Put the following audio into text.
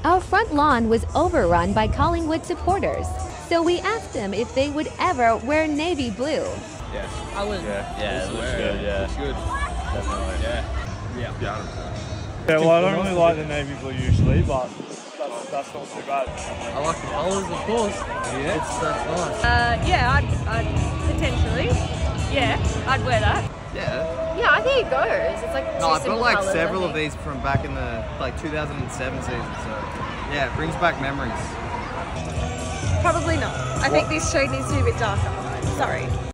Our front lawn was overrun by Collingwood supporters, so we asked them if they would ever wear navy blue. Yeah. I would. Yeah, it looks good, yeah. It's good. Definitely. Yeah. Yeah, well, I don't really like the navy blue usually, but that's not too bad. I like the colours, of course. Yeah. That's nice. Yeah, I'd potentially. Yeah, I'd wear that. Yeah. Yeah, I think it goes. It's like No, I've got like several of these from back in the 2007 season, so yeah, it brings back memories. Probably not. I think this shade needs to be a bit darker. Sorry.